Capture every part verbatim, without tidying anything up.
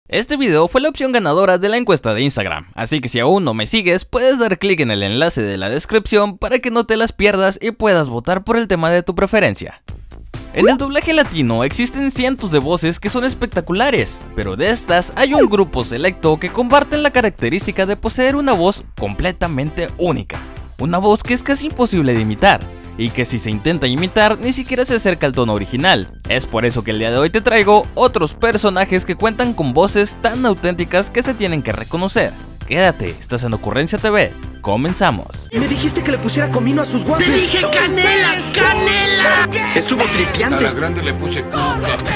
Este video fue la opción ganadora de la encuesta de Instagram, así que si aún no me sigues, puedes dar clic en el enlace de la descripción para que no te las pierdas y puedas votar por el tema de tu preferencia. En el doblaje latino existen cientos de voces que son espectaculares, pero de estas hay un grupo selecto que comparten la característica de poseer una voz completamente única. Una voz que es casi imposible de imitar, y que si se intenta imitar ni siquiera se acerca al tono original. Es por eso que el día de hoy te traigo otros personajes que cuentan con voces tan auténticas que se tienen que reconocer. Quédate, estás en Ocurrencia T V, comenzamos. Me dijiste que le pusiera comino a sus guantes. ¡Te dije canela, canela! Estuvo tripiante. A la grande le puse coca.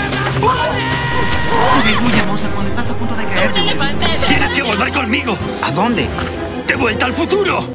Te ves muy hermosa cuando estás a punto de caer de un... ¡Tienes que volver conmigo! ¿A dónde? ¡De vuelta al futuro!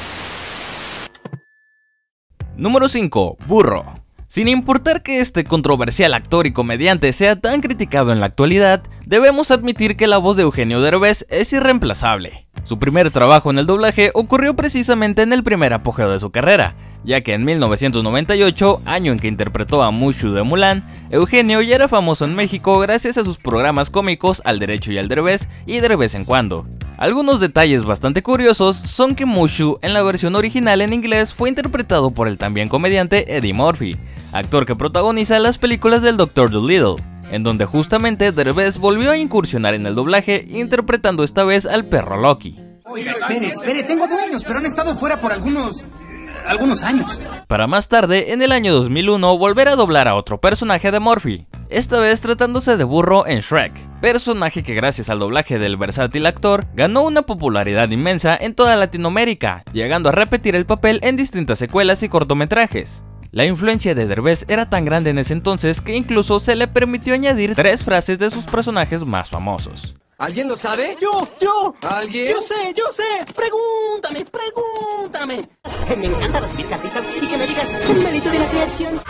Número cinco. Burro. Sin importar que este controversial actor y comediante sea tan criticado en la actualidad, debemos admitir que la voz de Eugenio Derbez es irreemplazable. Su primer trabajo en el doblaje ocurrió precisamente en el primer apogeo de su carrera, ya que en mil novecientos noventa y ocho, año en que interpretó a Mushu de Mulan, Eugenio ya era famoso en México gracias a sus programas cómicos Al Derecho y Al Derbez y De Vez en Cuando. Algunos detalles bastante curiosos son que Mushu en la versión original en inglés fue interpretado por el también comediante Eddie Murphy, actor que protagoniza las películas del doctor Dolittle, en donde justamente Derbez volvió a incursionar en el doblaje interpretando esta vez al perro Loki. Oiga, espere, espere, tengo dueños, pero han estado fuera por algunos... algunos años. Para más tarde, en el año dos mil uno, volver a doblar a otro personaje de Murphy, esta vez tratándose de Burro en Shrek, personaje que gracias al doblaje del versátil actor, ganó una popularidad inmensa en toda Latinoamérica, llegando a repetir el papel en distintas secuelas y cortometrajes. La influencia de Derbez era tan grande en ese entonces que incluso se le permitió añadir tres frases de sus personajes más famosos. ¿Alguien lo sabe? Yo, yo. ¿Alguien? Yo sé, yo sé. Pregúntame, pregúntame. Me encanta recibir cartitas y que me digas un mérito de la creación.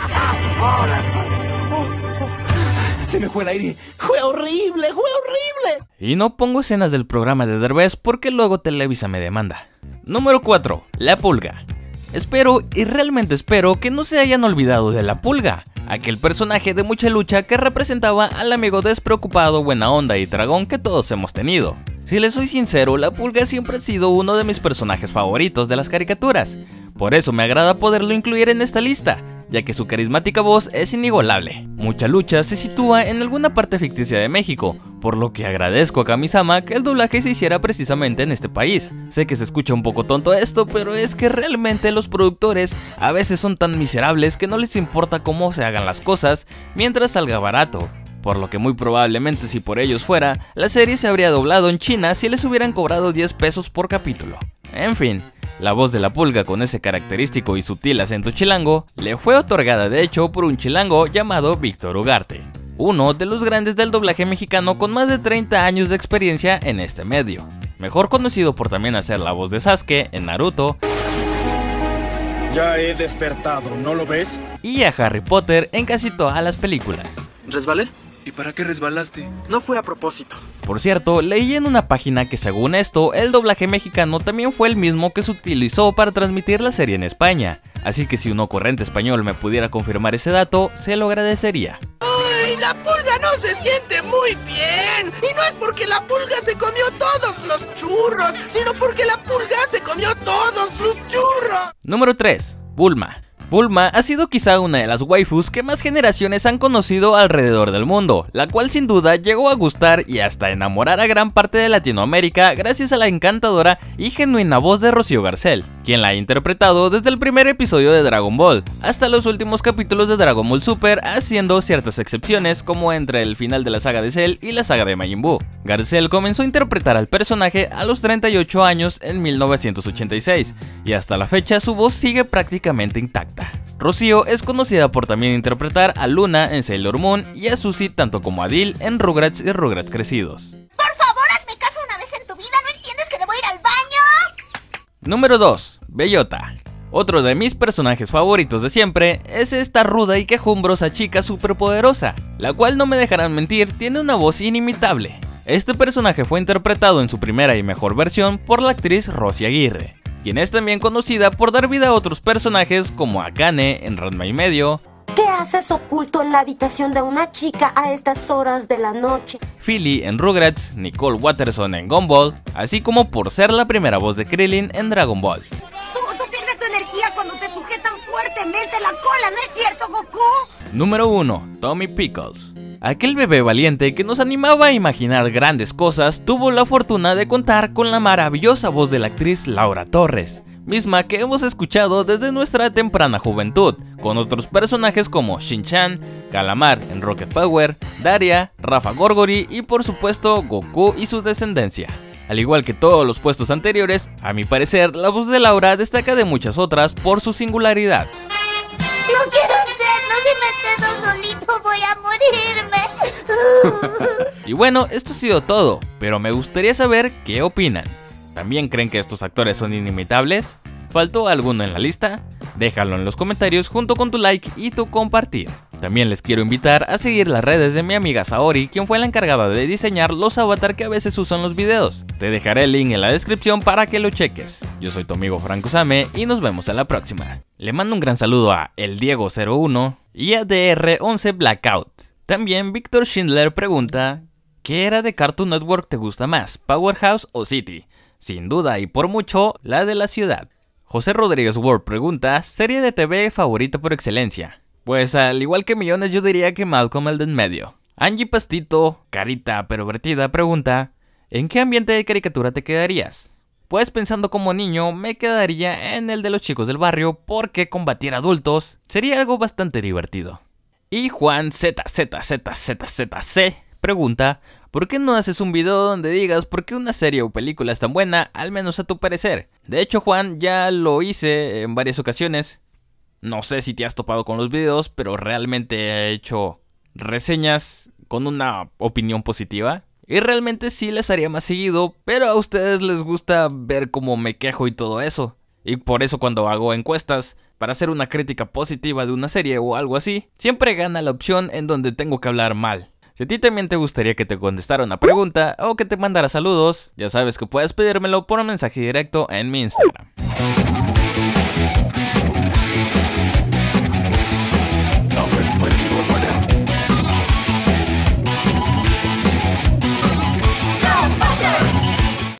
Se me fue el aire. Fue horrible, fue horrible. Y no pongo escenas del programa de Derbez porque luego Televisa me demanda. Número cuatro. La Pulga. Espero, y realmente espero, que no se hayan olvidado de La Pulga, aquel personaje de mucha lucha que representaba al amigo despreocupado, buena onda y dragón que todos hemos tenido. Si les soy sincero, La Pulga siempre ha sido uno de mis personajes favoritos de las caricaturas, por eso me agrada poderlo incluir en esta lista, ya que su carismática voz es inigualable. Mucha Lucha se sitúa en alguna parte ficticia de México, por lo que agradezco a Kamisama que el doblaje se hiciera precisamente en este país. Sé que se escucha un poco tonto esto, pero es que realmente los productores a veces son tan miserables que no les importa cómo se hagan las cosas mientras salga barato. Por lo que muy probablemente si por ellos fuera, la serie se habría doblado en China si les hubieran cobrado diez pesos por capítulo. En fin, la voz de La Pulga con ese característico y sutil acento chilango le fue otorgada de hecho por un chilango llamado Víctor Ugarte, uno de los grandes del doblaje mexicano con más de treinta años de experiencia en este medio, mejor conocido por también hacer la voz de Sasuke en Naruto. Ya he despertado, ¿no lo ves? Y a Harry Potter en casi todas las películas. ¿Resbalé? ¿Y para qué resbalaste? No fue a propósito. Por cierto, leí en una página que según esto, el doblaje mexicano también fue el mismo que se utilizó para transmitir la serie en España, así que si un ocurrente español me pudiera confirmar ese dato, se lo agradecería. ¡Ay, la pulga no se siente muy bien! Y no es porque la pulga se comió todos los churros, sino porque la pulga se comió todos sus churros. Número tres. Bulma. Bulma ha sido quizá una de las waifus que más generaciones han conocido alrededor del mundo, la cual sin duda llegó a gustar y hasta enamorar a gran parte de Latinoamérica gracias a la encantadora y genuina voz de Rocío Garcel, quien la ha interpretado desde el primer episodio de Dragon Ball hasta los últimos capítulos de Dragon Ball Super, haciendo ciertas excepciones como entre el final de la saga de Cell y la saga de Majin Buu. Garcel comenzó a interpretar al personaje a los treinta y ocho años en mil novecientos ochenta y seis y hasta la fecha su voz sigue prácticamente intacta. Rocío es conocida por también interpretar a Luna en Sailor Moon y a Suzy tanto como a Dil en Rugrats y Rugrats Crecidos. Por favor, hazme caso una vez en tu vida, ¿no entiendes que debo ir al baño? Número dos. Bellota. Otro de mis personajes favoritos de siempre es esta ruda y quejumbrosa chica superpoderosa, la cual no me dejarán mentir, tiene una voz inimitable. Este personaje fue interpretado en su primera y mejor versión por la actriz Rosy Aguirre, quien es también conocida por dar vida a otros personajes como Akane en Ranma y medio, ¿Qué haces oculto en la habitación de una chica a estas horas de la noche? Philly en Rugrats, Nicole Watterson en Gumball, así como por ser la primera voz de Krillin en Dragon Ball. Tú, tú pierdes tu energía cuando te sujetan fuertemente la cola, ¿no es cierto, Goku? Número uno. Tommy Pickles. Aquel bebé valiente que nos animaba a imaginar grandes cosas tuvo la fortuna de contar con la maravillosa voz de la actriz Laura Torres, misma que hemos escuchado desde nuestra temprana juventud, con otros personajes como Shin-Chan, Calamar en Rocket Power, Daria, Rafa Gorgori y por supuesto Goku y su descendencia. Al igual que todos los puestos anteriores, a mi parecer la voz de Laura destaca de muchas otras por su singularidad. No quiero hacerlo, si me quedo solito voy a morirme. Y bueno, esto ha sido todo, pero me gustaría saber qué opinan. ¿También creen que estos actores son inimitables? ¿Faltó alguno en la lista? Déjalo en los comentarios junto con tu like y tu compartir. También les quiero invitar a seguir las redes de mi amiga Saori, quien fue la encargada de diseñar los avatar que a veces usan los videos. Te dejaré el link en la descripción para que lo cheques. Yo soy tu amigo Franco Same y nos vemos en la próxima. Le mando un gran saludo a El Diego cero uno y a D R once Blackout. También Víctor Schindler pregunta: ¿qué era de Cartoon Network te gusta más, Powerhouse o City? Sin duda y por mucho, la de la ciudad. José Rodríguez Ward pregunta: ¿serie de T V favorita por excelencia? Pues al igual que millones yo diría que Malcolm el de en medio. Angie Pastito, carita pervertida, pregunta: ¿en qué ambiente de caricatura te quedarías? Pues pensando como niño me quedaría en el de los chicos del barrio porque combatir adultos sería algo bastante divertido. Y Juan Z Z Z Z Z C pregunta: ¿por qué no haces un video donde digas por qué una serie o película es tan buena, al menos a tu parecer? De hecho, Juan, ya lo hice en varias ocasiones. No sé si te has topado con los videos, pero realmente he hecho reseñas con una opinión positiva. Y realmente sí les haría más seguido, pero a ustedes les gusta ver cómo me quejo y todo eso. Y por eso cuando hago encuestas para hacer una crítica positiva de una serie o algo así, siempre gana la opción en donde tengo que hablar mal. Si a ti también te gustaría que te contestara una pregunta o que te mandara saludos, ya sabes que puedes pedírmelo por un mensaje directo en mi Instagram.